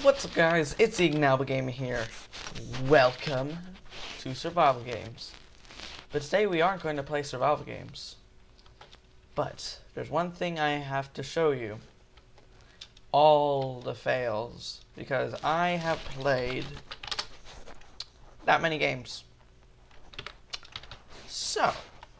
What's up, guys? It's Ignitablegamer here. Welcome to survival games. But today we aren't going to play survival games. But there's one thing I have to show you. All the fails. Because I have played that many games. So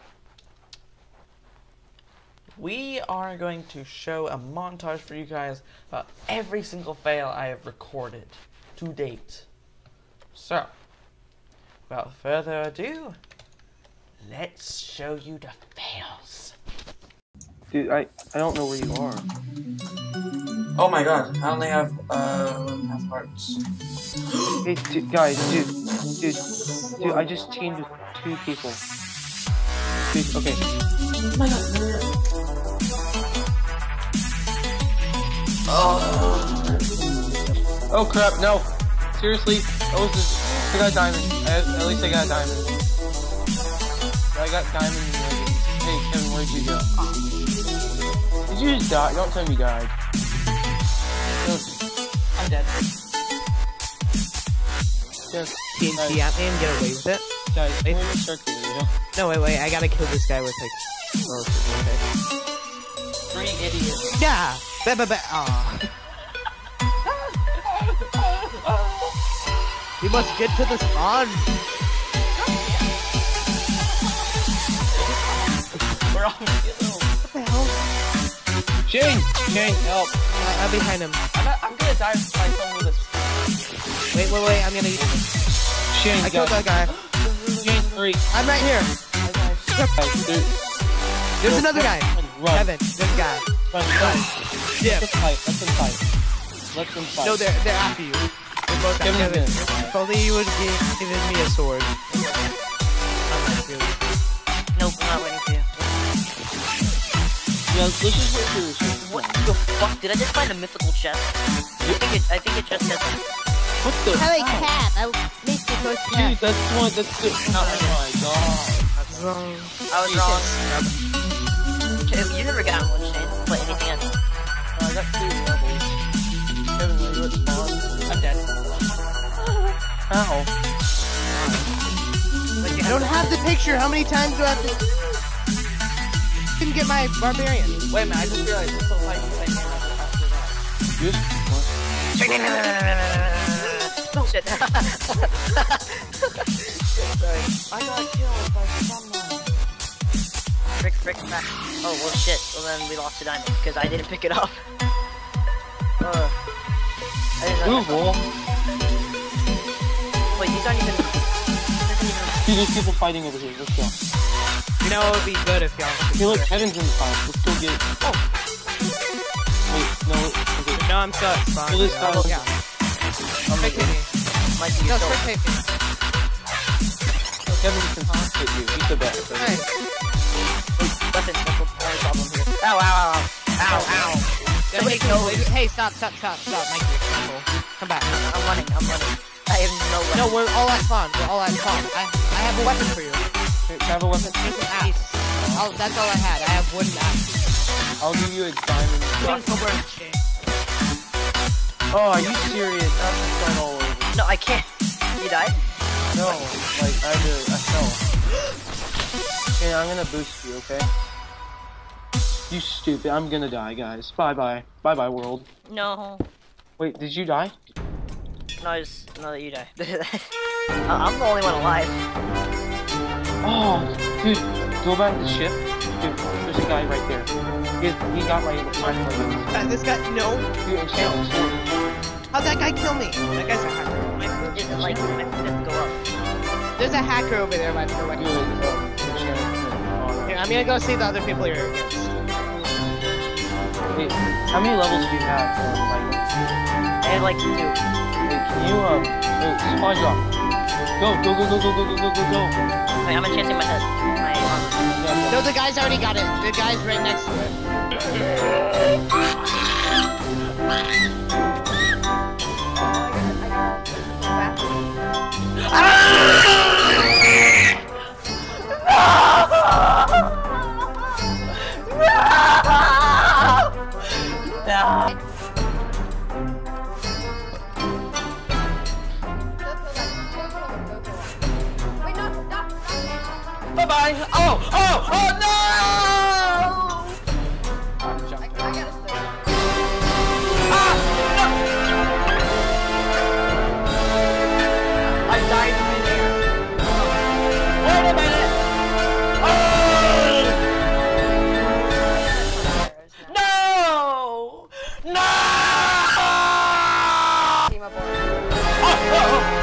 we are going to show a montage for you guys about every single fail I have recorded to date. So, without further ado, let's show you the fails. Dude, I don't know where you are. Oh my god, I only have half hearts. Hey, guys, dude, I just teamed with 2 people. Dude, okay. Oh my god. Oh crap, no. Seriously, that was just, I got a diamond. At least I got a diamond. I got diamond and leggings. Hey, Kevin, where'd you go? Did you just die? Don't tell me you died. I'm dead. Yes. TNT at me and get away with it? Guys, wait. We're in the Shirk video. No, wait, I gotta kill this guy with like... Oh, okay. 3 idiots. Yeah! Aw. We must get to the spawn! We're on yellow. What the hell? Shane, help. I'm behind him. I'm gonna die by someone with a... Wait, I'm gonna use him. Shane, I killed that guy. Shane, 3. I'm right here. There's another guy. Run. Kevin, there's a guy. Run. Yeah. Let them fight. No, they're after you. They're both after Kevin. If only you would give given me a sword. Nope, I'm not waiting for you. Yeah, let's just wait for this. What the fuck? Did I just find a mythical chest? I think it just says... What the? Hey, cat! I missed the first cat. Dude, that's good. Oh my god. I was wrong. You never got one, Shane. Play anything else. I got 2 levels. Kevin, are you at spawn? I'm dead. How? I don't have the picture. How many times do I have to... Didn't get my barbarian. Wait a minute, I just realized it's so high you can't hear Oh shit. Sorry. I got killed by someone. Frick, back. Oh, well shit. Well then we lost a diamond, because I didn't pick it up. I didn't know. Google. Wait, these aren't even... Dude, there's people fighting over here. Let's go. You know, it would be good if y'all... Hey, look, Kevin's in the fight. Let's go get... Oh! Wait, no, okay. No, I'm stuck. Spawn. Kill this guy. Yeah. Spectate me. Might be No, your soul. spectate me. Kevin can hit you. He's the best. Hey. Weapons, that's the only problem here. Ow. Hey, stop, Mikey. Come back. I'm running. I have no weapon. No, we're all at spawn. I have a weapon for you. Hey, can I have a weapon? It's an axe. That's all I had. I have wooden axe. I'll give you a diamond. Oh, are you serious? I'm just going all over. No, I can't. You died? No, like, I fell. Okay, I'm gonna boost you, okay? You stupid. I'm gonna die, guys. Bye-bye. Bye-bye, world. No. Wait, did you die? No, no, that you die. I'm the only one alive. Oh, dude, go back to the ship. Dude, there's a guy right there. He got my weapons. This guy, no. Dude, and sword. How'd that guy kill me? That guy's a hacker. Just like, my foot go up. There's a hacker over there, my friend. Here, I'm gonna go see the other people you're against. Wait, how many levels do you have, Michael? I have like 2. Wait, can you, supply drop. Go. Wait, I'm enchanting my head. My armor. No, the guy's already got it. The guy's right next to it. die! Oh! Oh! Oh no! I'm jumping. I gotta start. Ah! No! I died in midair. Wait a minute! Oh! No! No! Team up on. Oh! Oh!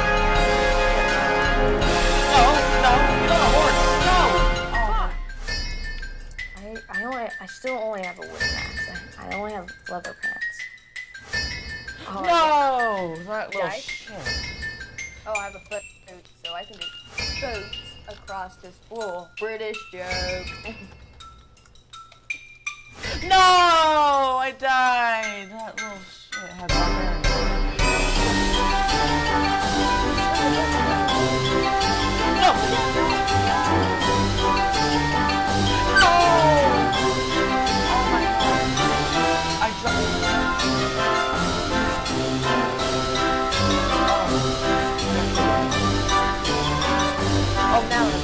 No! No! You're not a horse! No! I still only have a wooden axe. I only have leather pants. Oh, No! That little I- shit. Oh, I have a foot, so I can just boat across this pool. British joke. No! I died! That little shit had barbarian. No! No! Oh my god. I dropped. Oh, now it's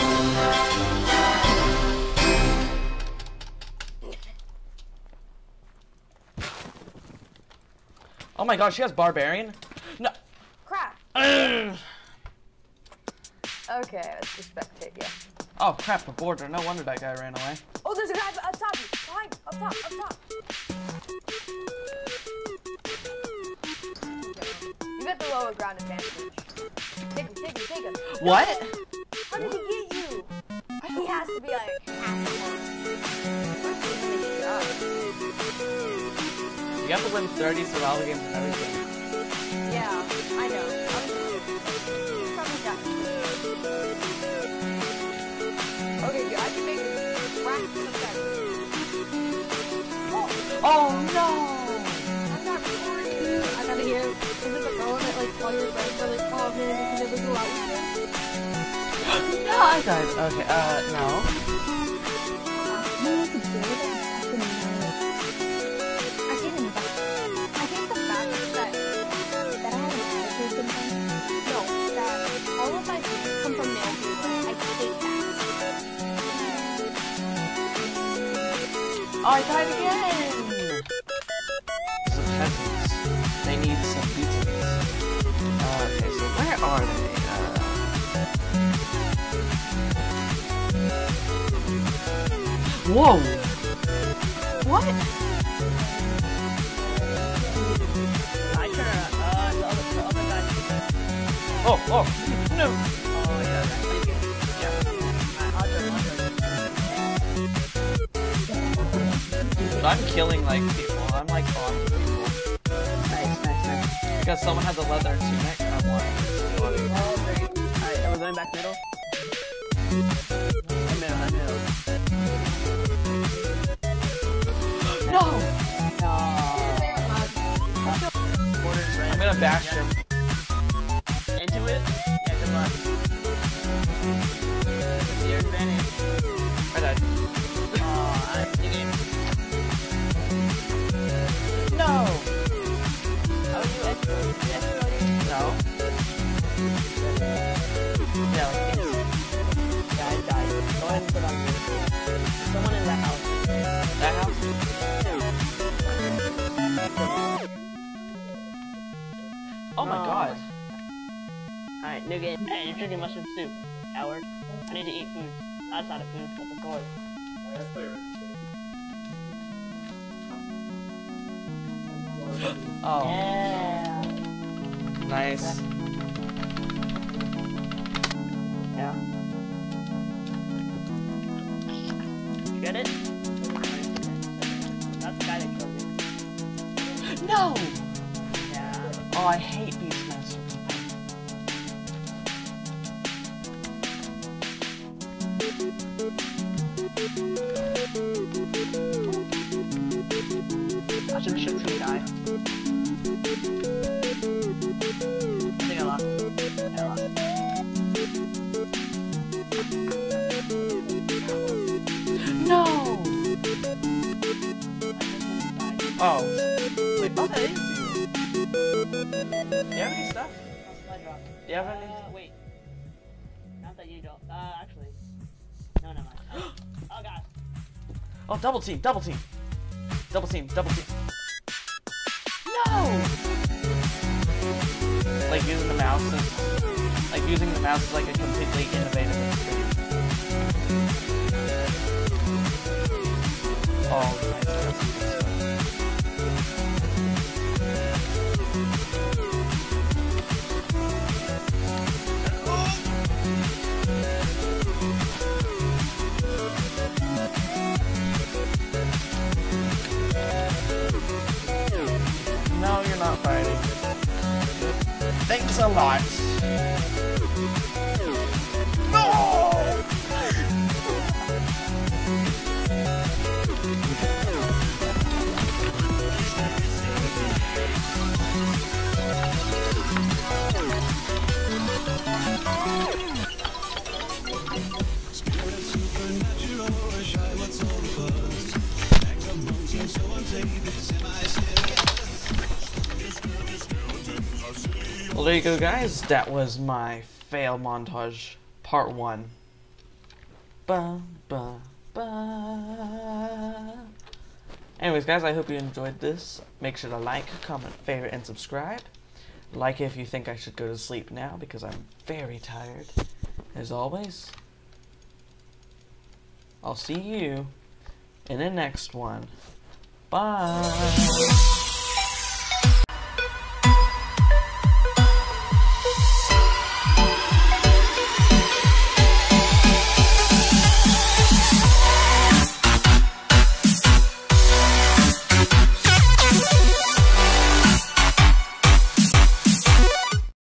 Oh my god, she has barbarian? No. Crap. Ugh. Okay, let's just spectate you. Oh crap, a border. No wonder that guy ran away. Oh, there's a guy up top. Behind. Up top. Up top. You got the lower ground advantage. Take him. Take him. Take him. What? How did he get you? He has to be like half You have to win 30 survival games and everything. Yeah, I know. Probably got Okay, dude, I can make it practice better. Oh no! I'm not recording. I gotta hear. Is it the phone that like all your friends are like, oh man, we can never go out with you? No, I died. Okay, no. Oh, I died again! Some peasants. They need some beatings. Okay, so where are they? Whoa! What? I turn the other guy. Oh, no! Oh, yeah, I'm killing, like, people. I'm, like, on people. Nice. Because someone has a leather tunic, I'm like... Oh, great. Alright, then we're going back middle. Middle. No! No. I'm gonna bash him. Into it? Yeah, good luck. It's your advantage. I died. New game. No! How would you escalate? No. Yeah, like this. Yeah, I died. Go ahead and put on someone in that house. That house? Oh my god. Alright, new game. Hey, you're drinking mushroom soup. Coward. I need to eat food. Outside of food with the sword. Oh. Yeah. Nice. Yeah. You get it? That's the guy that killed me. No! Yeah. Oh, I hate Beastmaster. I should shoot some guy. I think I lost. Yeah, I lost. No! Oh. Wait, oh, that is you. Do you have any stuff? Do you have any? Wait. Not that you don't. Actually. No, never mind. Oh god. Oh, double team, double team. Double team, double team. No! Like using the mouse is, like a completely innovative experience. Oh, nice. No, you're not fighting. Thanks a lot. No! Well, there you go, guys. That was my fail montage part 1. Ba, ba, ba. Anyways, guys, I hope you enjoyed this. Make sure to like, comment, favorite, and subscribe. Like if you think I should go to sleep now, because I'm very tired. As always, I'll see you in the next one. Bye.